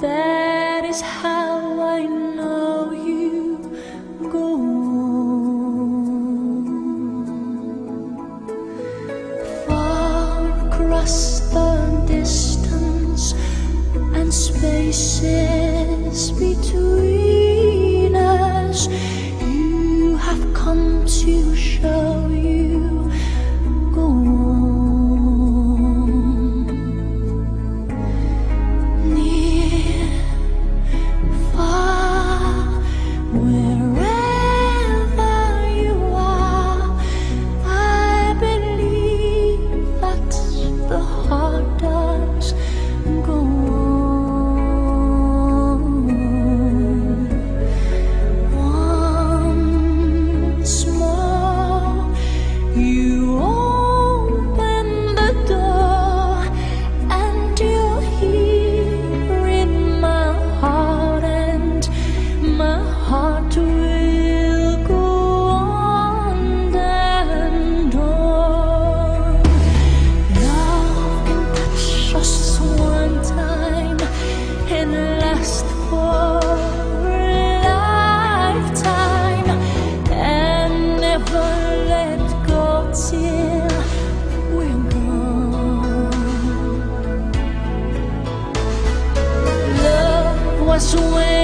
That is how I know you go on. Far across the distance and spaces between us, you have come to show you go on. Near, far, wherever you are, I believe that the heart does go on. Once more, you open the door, and you're here in my heart, and my heart will go on and on. Love can touch us one time and last for a lifetime, and never let go till we're gone. Love was when